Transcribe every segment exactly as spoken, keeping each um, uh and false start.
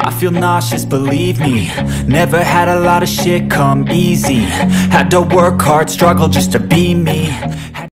I feel nauseous, believe me. Never had a lot of shit come easy. Had to work hard, struggle just to be me. Had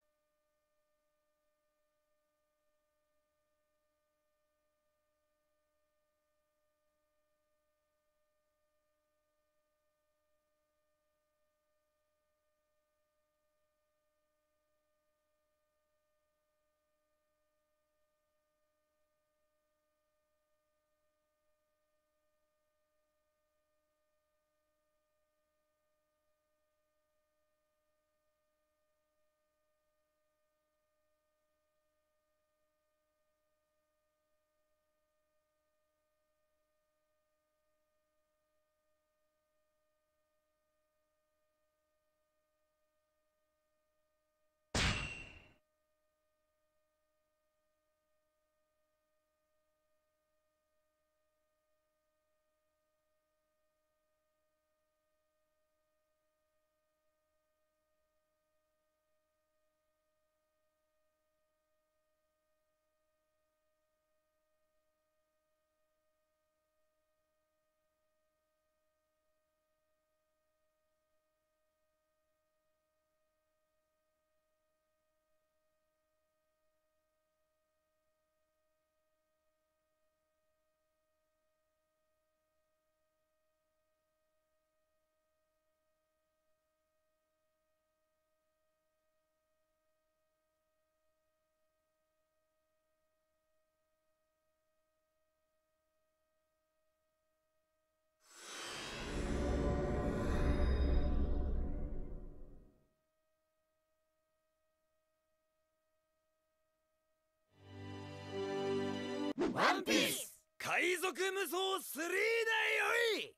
ワンピース海賊無双スリーだよい。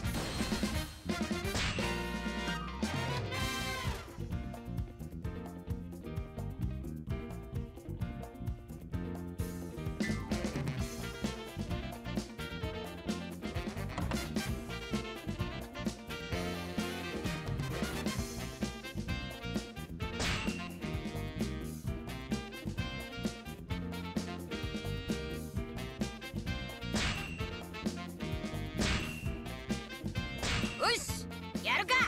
よし、やるか。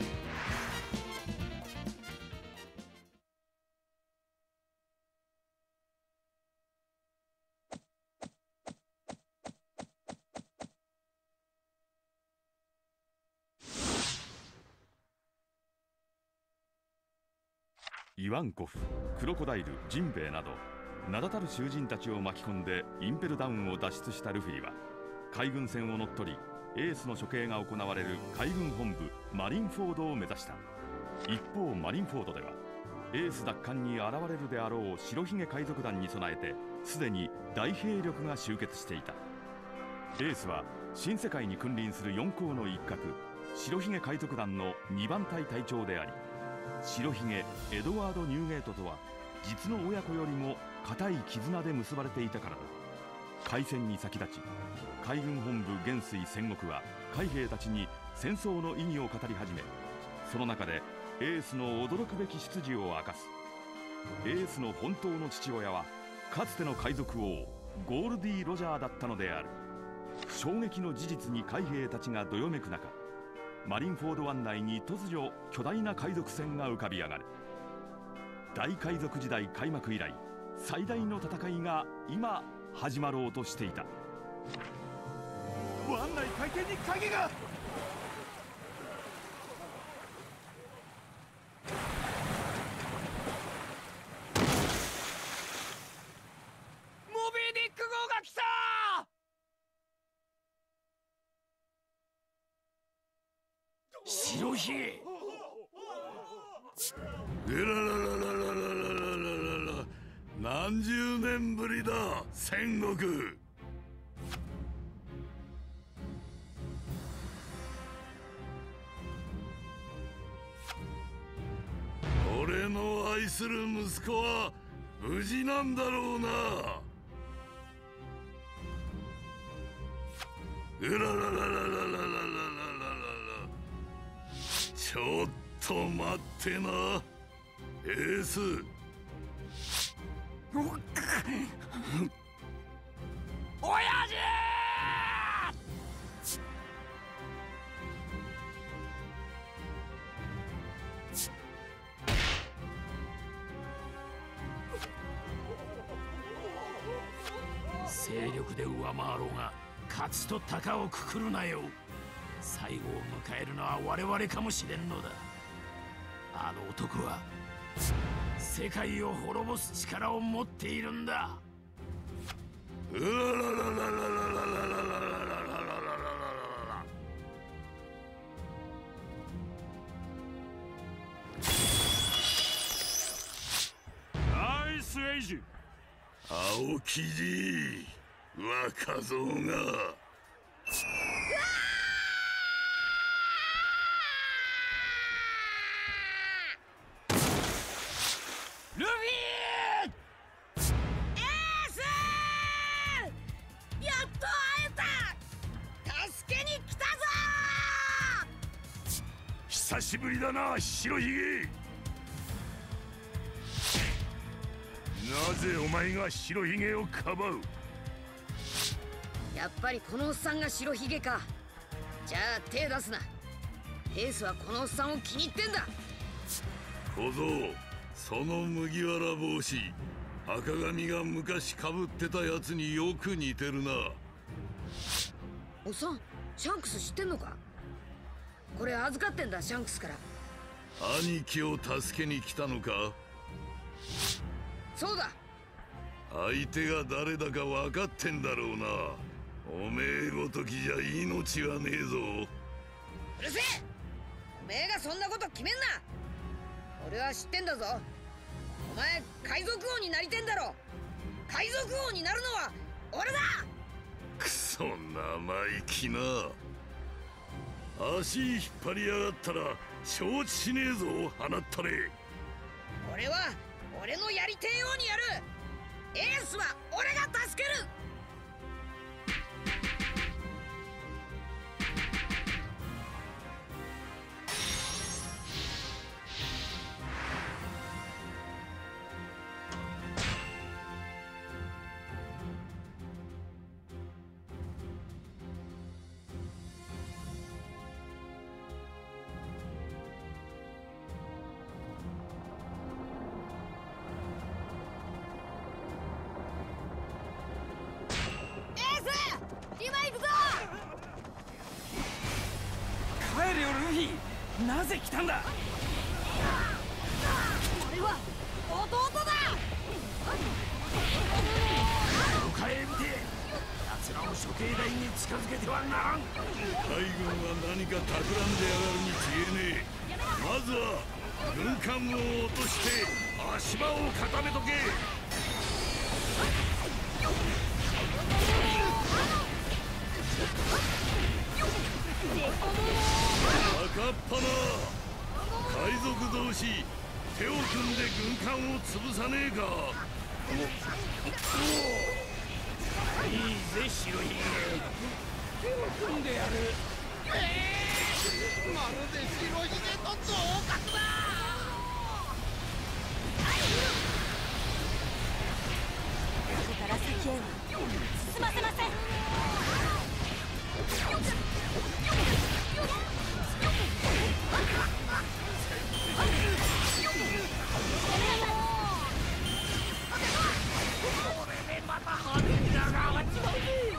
イワンコフ、クロコダイル、ジンベエなど名だたる囚人たちを巻き込んでインペルダウンを脱出したルフィは海軍船を乗っ取りエースの処刑が行われる海軍本部マリンフォードを目指した。一方マリンフォードではエース奪還に現れるであろう白ひげ海賊団に備えてすでに大兵力が集結していた。エースは新世界に君臨する四皇の一角白ひげ海賊団のにばん隊隊長であり、白ひげエドワード・ニューゲートとは実の親子よりも固い絆で結ばれていたからだ。開戦に先立ち海軍本部元帥戦国は海兵たちに戦争の意義を語り始め、その中でエースの驚くべき出自を明かす。エースの本当の父親はかつての海賊王ゴールディ・ロジャーだったのである。衝撃の事実に海兵たちがどよめく中、マリンフォード湾内に突如巨大な海賊船が浮かび上がる。大海賊時代開幕以来最大の戦いが今始まろうとしていた。 湾内海底に影が。モビーディック号が来た。白ひげ。 うらららららららららら、何十年ぶりだ戦国。俺の愛する息子は無事なんだろうな。うらららららららららららら、ちょっと待ってなエース。 親父。 勢力で上回ろうが勝つと鷹をくくるなよ。最後を迎えるのは我々かもしれんのだ。あの男は世界を滅ぼす力を持っているんだ。 うららららららららららららららナイスエイジ。 青木じ若造がルフィー！ エースー！やっと会えた！助けに来たぞー！久しぶりだな白ひげ。なぜお前が白ひげをかばう？ やっぱりこのおっさんが白ひげか。じゃあ手出すな。エースはこのおっさんを気に入ってんだ。 小僧、その麦わら帽子、赤髪が昔かぶってたやつによく似てるな。 おっさん、シャンクス知ってんのか？これ預かってんだ、シャンクスから。 兄貴を助けに来たのか？ そうだ。 相手が誰だか分かってんだろうな。おめえごときじゃ命はねえぞ。 うるせえ！おめえがそんなこと決めんな。俺は知ってんだぞ。お前海賊王になりてんだろ。海賊王になるのは俺だ。 くそ生意気な。足引っ張りやがったら承知しねえぞ。放ったれ。 俺は俺のやりてえようにやる。エースは俺が助ける。今行くぞ。 帰れよルフィ。なぜ来たんだ？ 俺は弟だ。 迎え撃て。奴らを処刑台に近づけてはならん。 海軍は何か企んでやがるに違えねえ。まずは軍艦を落として足場を固めとけ。赤っぱな。海賊同士手を組んで軍艦を潰さねえか。 いいぜ白ひげ。手を組んでやる。 えー、まるで白ひげと同格だ。 ここから先へは進ませません。 これでまた派手に長がっちまうぜ。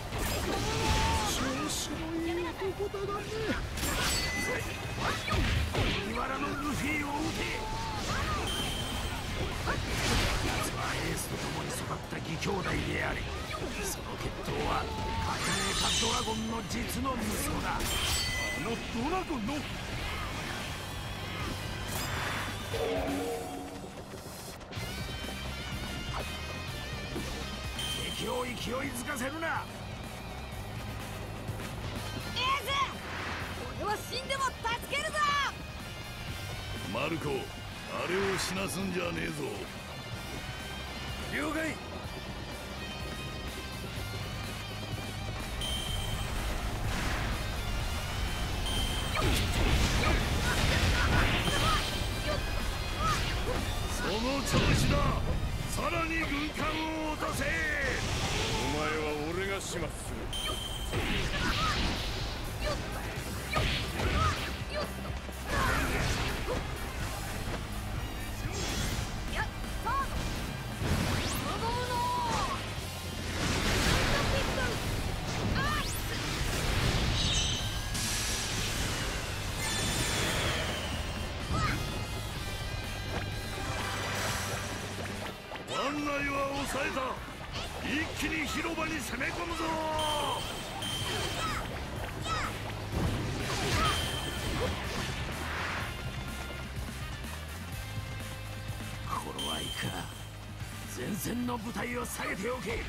調子のいい男だね。麦わらのルフィを撃て。奴はエースと共に育った義兄弟であり、その血統は革命家ドラゴンの実の息子だ。あのドラゴンの敵を勢いづかせるな。 エース、俺は死んでも助けるぞ。 マルコ、あれを死なすんじゃねえぞ。 了解。 その調子だ。さらに軍艦を落とせ。 お前は俺が始末する。 やった。子供のは抑えた。一気に広場に攻め込むぞ。 頃合いか。前線の部隊を下げておけ。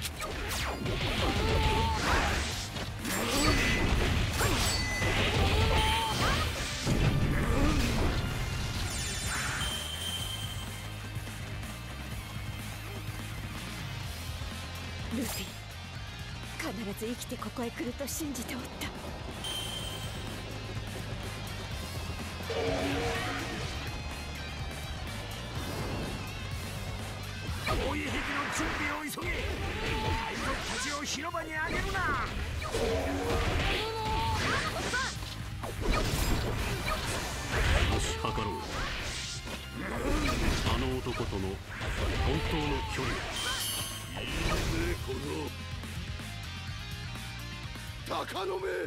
ルフィ、必ず生きてここへ来ると信じておった。 攻撃の準備を急げ。海賊たちを広場に上げるな。 よし測ろう。あの男との本当の距離。 いいねこの鷹の目。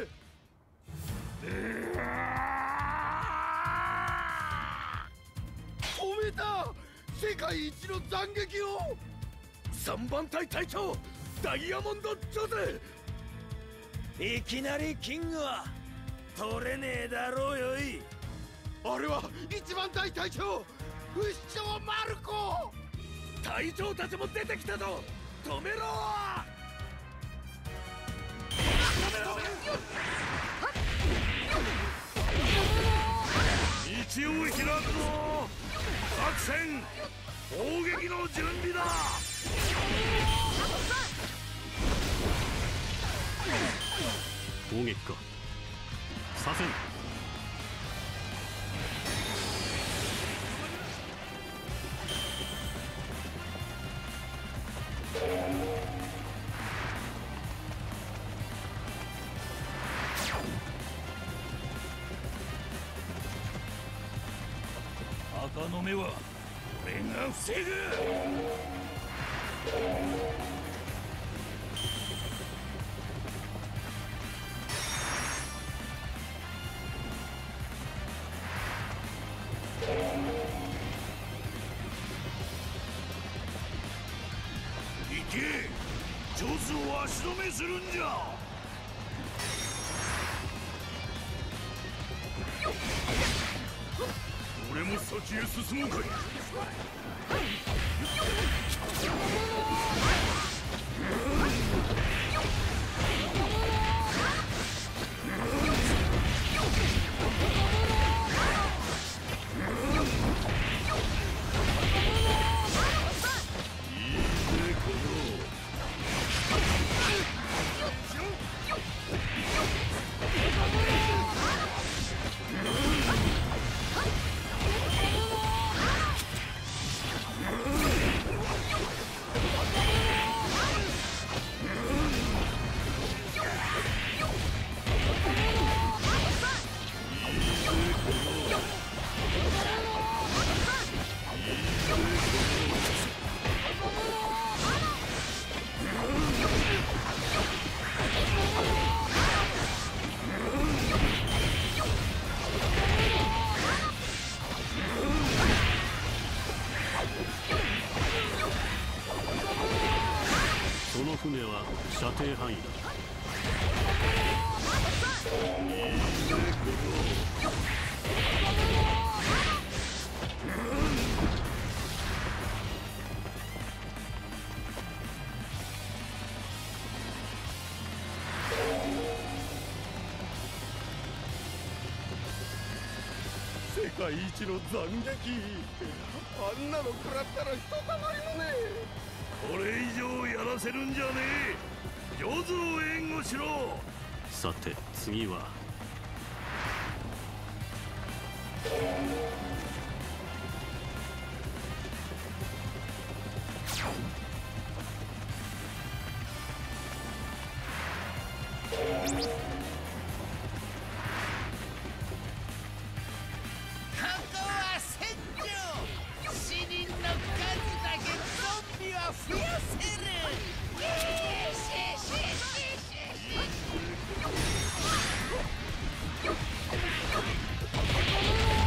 止めた。世界一の斬撃を。三番隊隊長ダイヤモンド・ジョゼ。 いきなりキングは取れねえだろうよい。 あれは一番隊隊長不死鳥マルコ。隊長たちも出てきたぞ。止めろ。止めろ。道を開くぞ。作戦砲撃の準備だ。 攻撃か。させん。 鷹の目は俺が防ぐ。行け。ジョズを足止めするんじゃ。俺も先へ進もうかい。 その船は射程範囲だ。 世界一の斬撃。あんなの食らったらひとたまりもねえ。これ以上やらせるんじゃねえ。ジョズを援護しろ。 さて次は。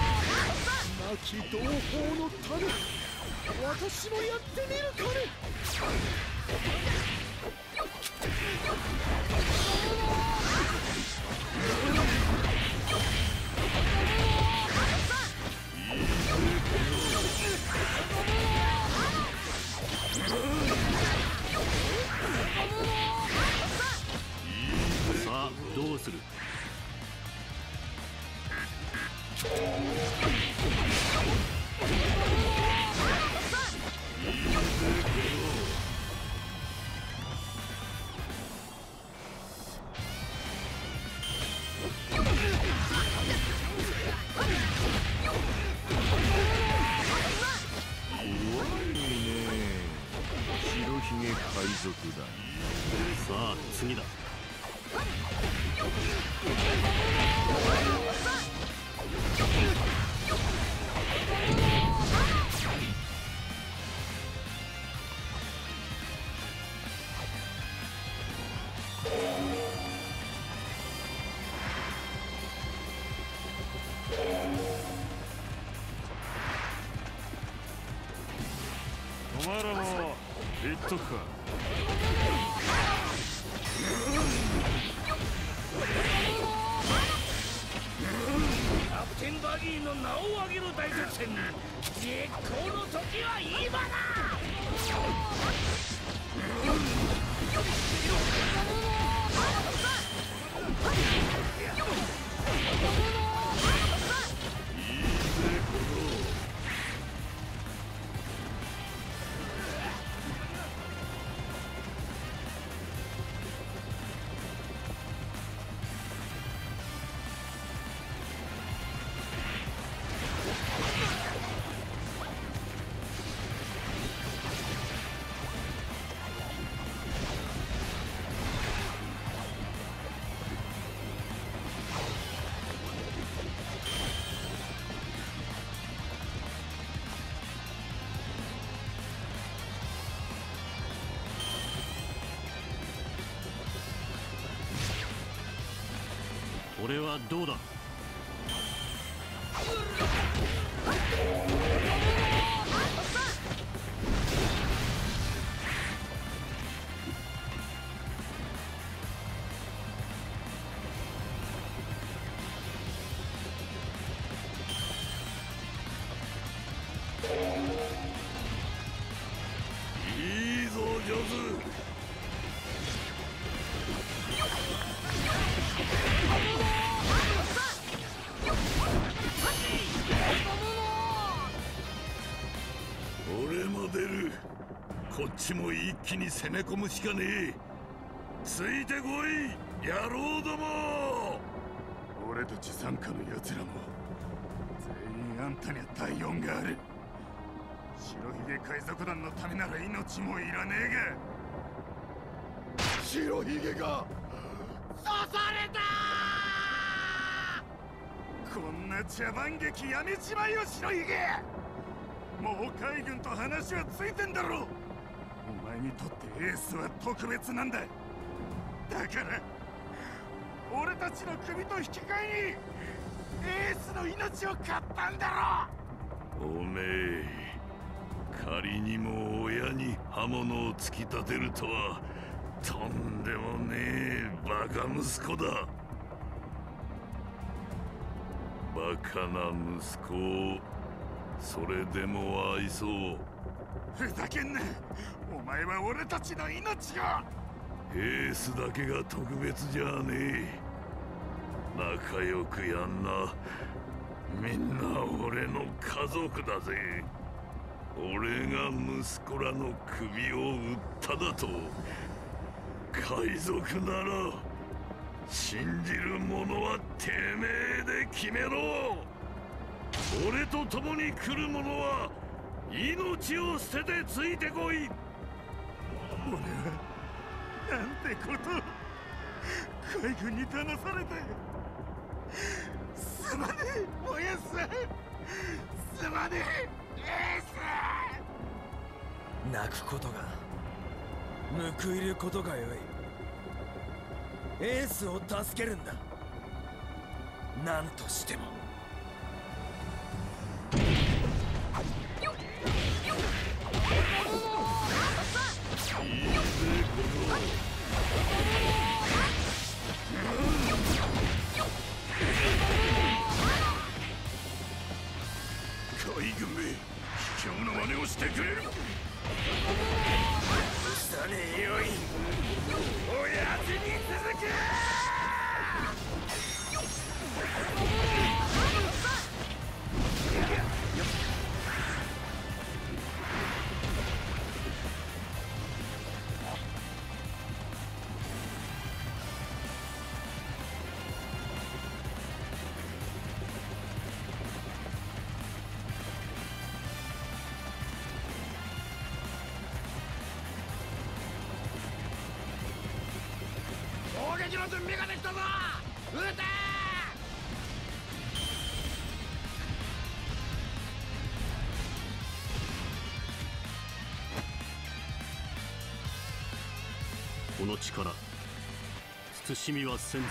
亡き同胞の種。私もやってみるかね。 さあどうする。さあ次だ。 お前らも言っとくか。 キャプテンバギーの名を上げる大作戦、絶好の時は今だ。 俺はどうだ。 いいぞジョズ。俺も出る。こっちも一気に攻め込むしかねえ。ついてこい野郎ども。俺たち傘下の奴らも全員あんたには第四がある。白ひげ海賊団のためなら命もいらねえが。白ひげが刺された。こんな茶番劇やめちまえよ白ひげ。もう海軍と話はついてんだろ。お前にとってエースは特別なんだ。だから俺たちの首と引き換えにエースの命を買ったんだろ。おめえ仮にも親に刃物を突き立てるとはとんでもねえバカ息子だ。バカな息子をそれでも愛そう。ふざけんな。お前は俺たちの命が。エースだけが特別じゃねえ。仲良くやんな。みんな俺の家族だぜ。俺が息子らの首を撃っただと。海賊なら信じる者はてめえで決めろ。俺と共に来る者は命を捨ててついてこい。俺はなんてこと。海軍に騙されてすまねえおやっさん。すまねえエース。 泣くことが報いることがよい。エースを助けるんだ。何としても。 海軍め、卑怯な真似をしてくれる。 さねえよい、おやつに続く。攻撃の準備ができたぞ。撃て。 この力慎みはせんぞ。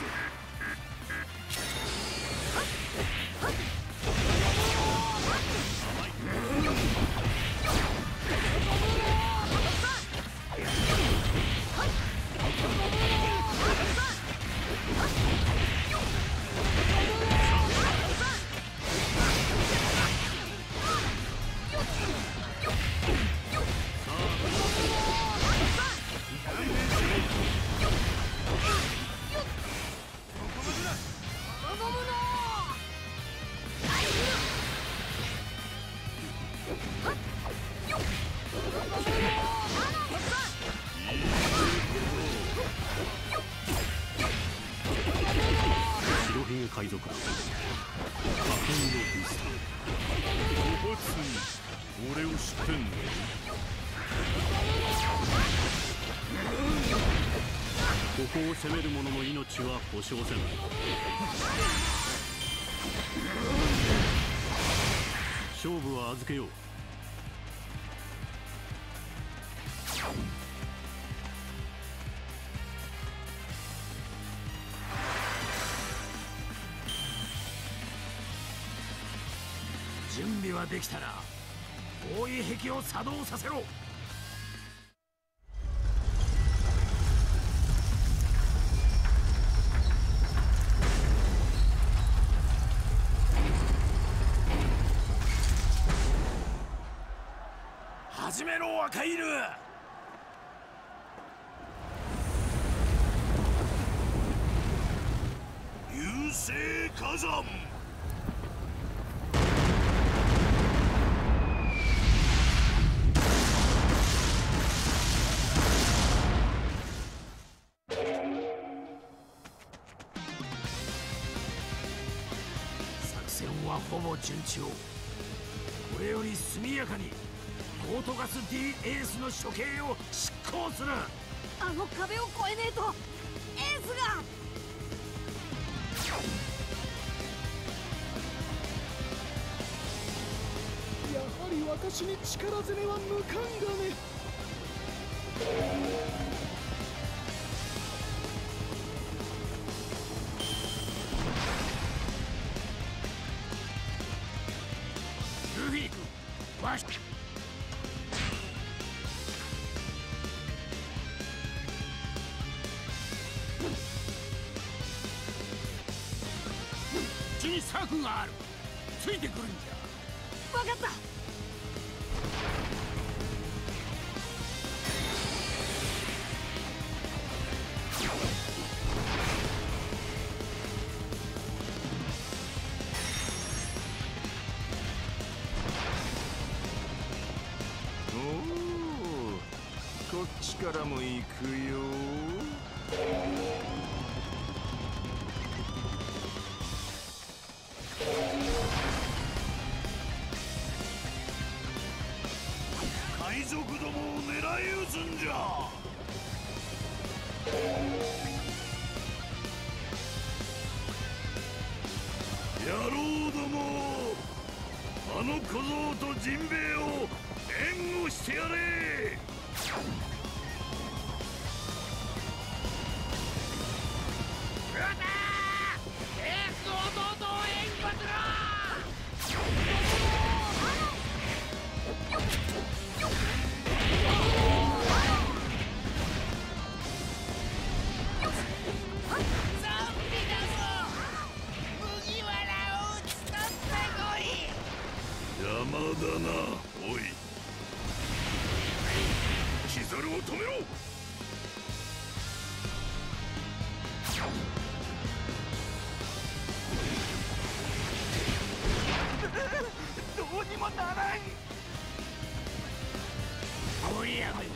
海賊だ。火拳のビスタ。 お初に俺を知ってんの？ ここを攻める者の命は保証せない。勝負は預けよう。 準備はできたら防衛壁を作動させろ。始めろ赤犬。 流星火山。 ほぼ順調。これより速やかにゴートガス D エースの処刑を執行する。 あの壁を越えねえとエースが。 やはり私に力攻めは無関がね。 ルフィ君、わし地に策がある。ついてくるんじゃ。 分かった。 こっちからも行くよ。海賊どもを狙い撃つんじゃ。野郎ども、あの小僧とジンベエを援護してやれ。 な。おい、キザルを止めろ。 どうにもならん。 おやめだ。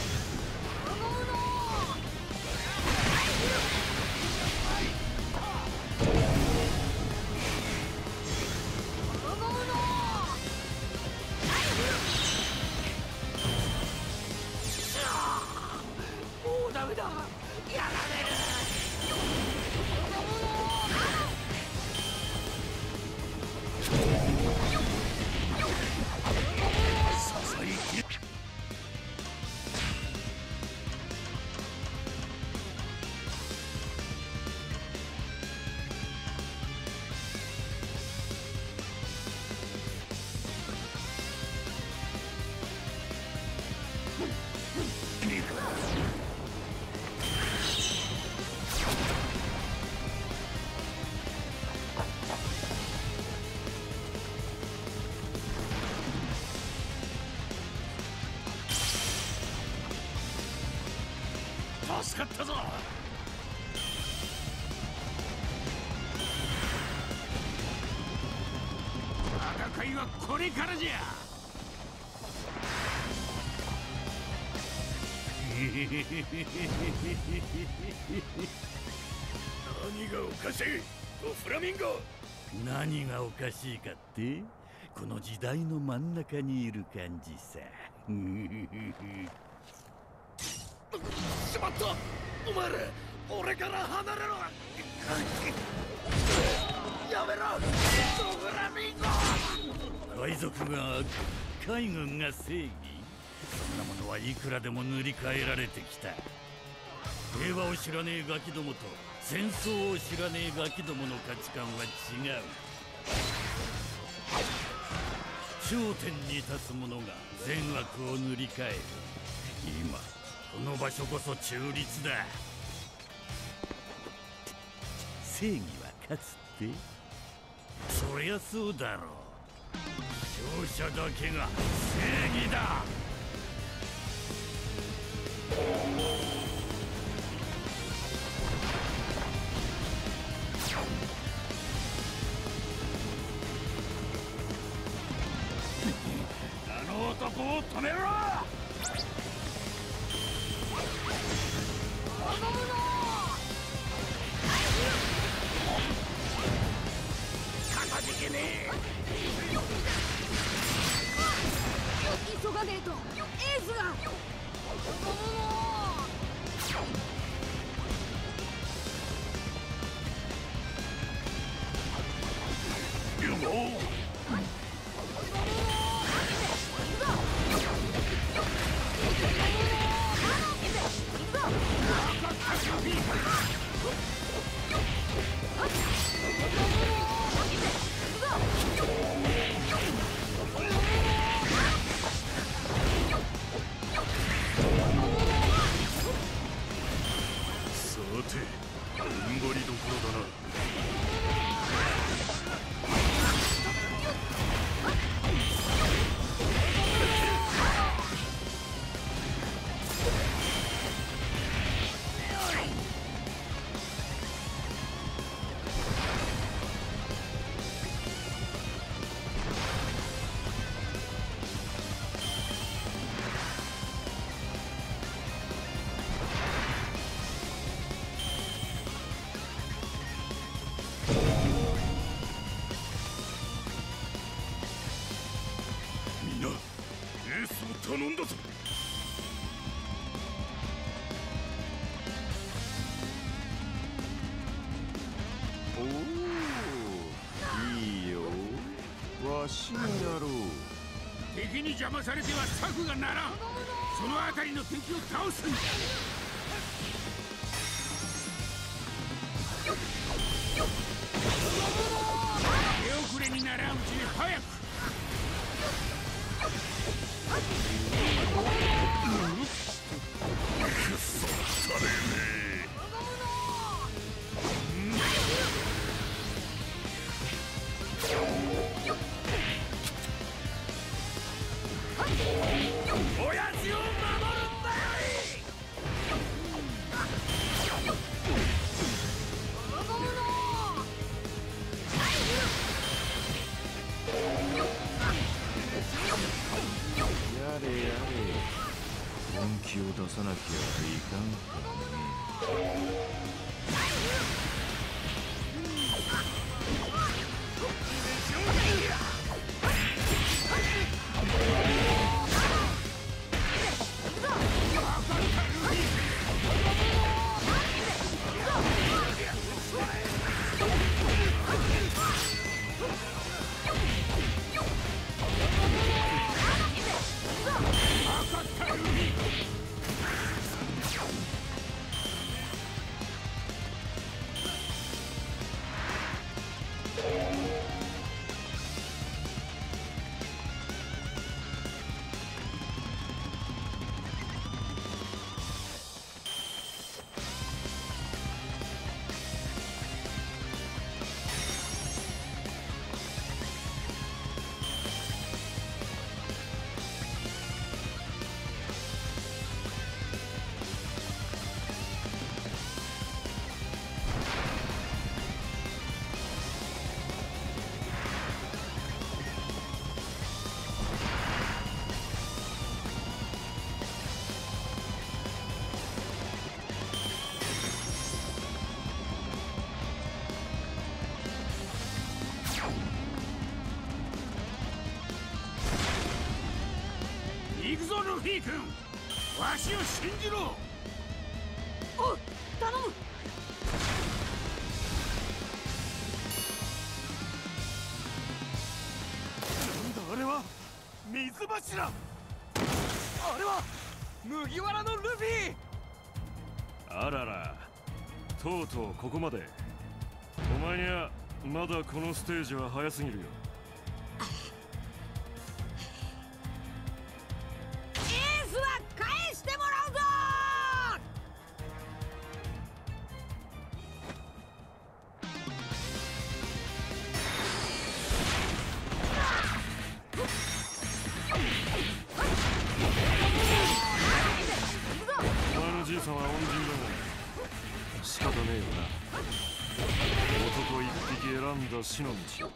もうダメだ。やられる。 助かったぞ。戦いはこれからじゃ。 何がおかしいドフラミンゴ。 何がおかしいかって、この時代の真ん中にいる感じさ。 しまった。お前ら俺から離れろ。やめろドフラミンゴ。 海賊が悪、海軍が正義。そんなものはいくらでも塗り替えられてきた。平和を知らねえガキどもと戦争を知らねえガキどもの価値観は違う。頂点に立つ者が善悪を塗り替える。今この場所こそ中立だ。正義は勝つって？そりゃそうだろう。勝者だけが正義だ。 あの男を止めろ。 けねえ。 急がねえとエースが。 頼んだぞ。 おお、いいよ。わしにやろう。 敵に邪魔されては策がならん。そのあたりの敵を倒すんだ。手遅れにならんうちに早く。 くそったれねえ。 さなきゃいかんかね。 行くぞルフィ君、わしを信じろ。おう、頼む。 なんだあれは、水柱。あれは麦わらのルフィ。 あらら、とうとうここまで。お前にはまだこのステージは早すぎるよ。じいさんは恩人だが仕方ねえよな。男一匹選んだ死の道。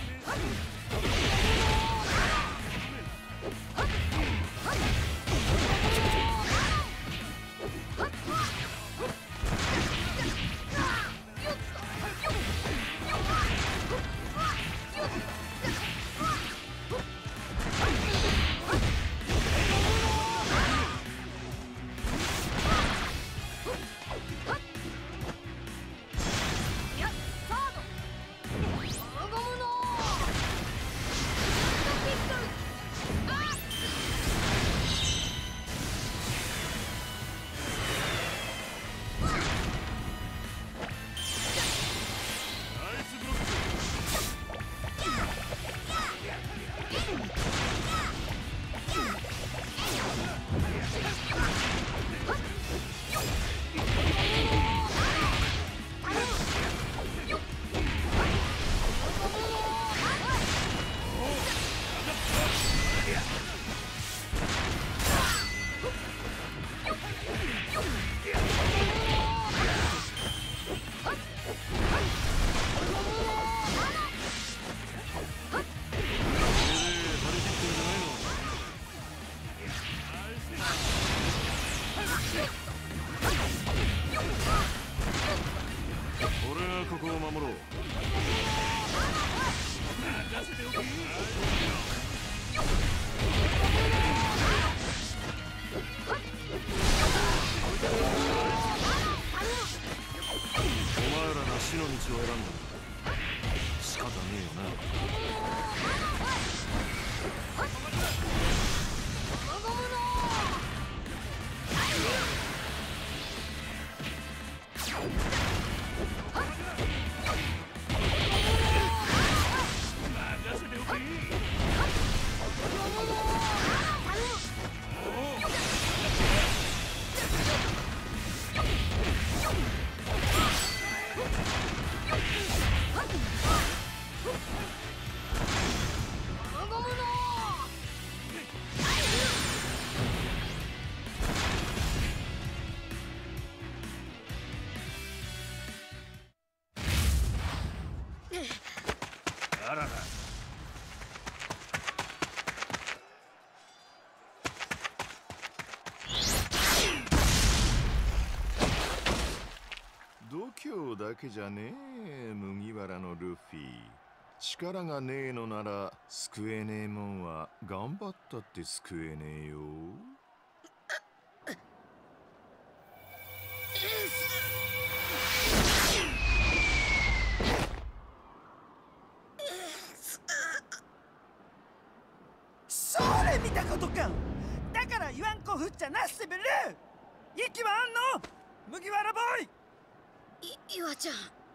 死の道を選んだんだ。仕方ねえよな。あらら。 けじゃねえ、麦わらのルフィ。力がねえのなら救えねえもんは頑張ったって救えねえよ。 それ見たことか。だから言わんこふっちゃなっせべる。息はあんの麦わらボーイ。 い岩ちゃん、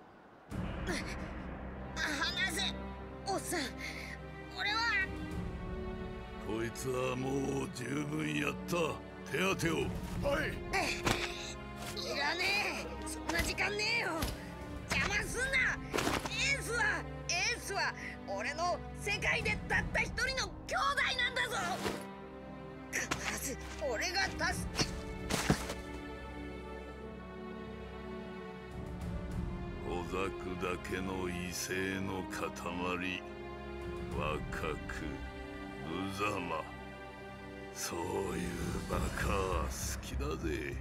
離せおっさん。俺はこいつはもう十分やった。手当てを。はい。 いらねえ、そんな時間ねえよ。邪魔すんな。エースはエースは俺の世界でたった一人の兄弟なんだぞ。必ず俺が助け。 小沢だけの威勢の塊。若く無様。そういうバカ好きだぜ。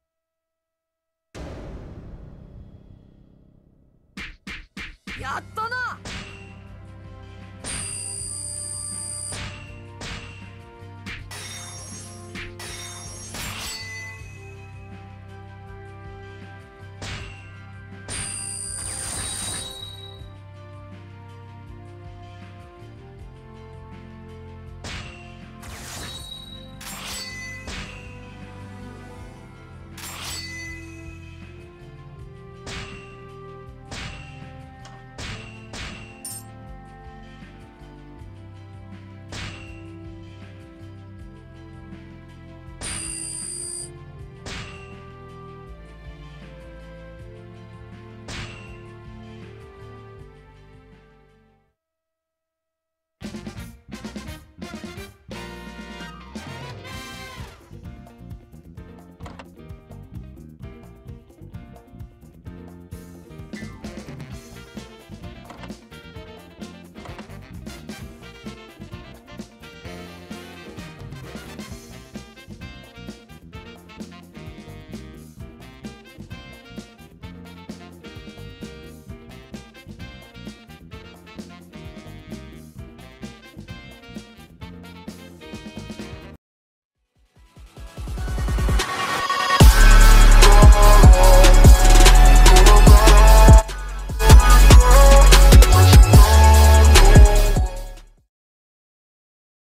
やったな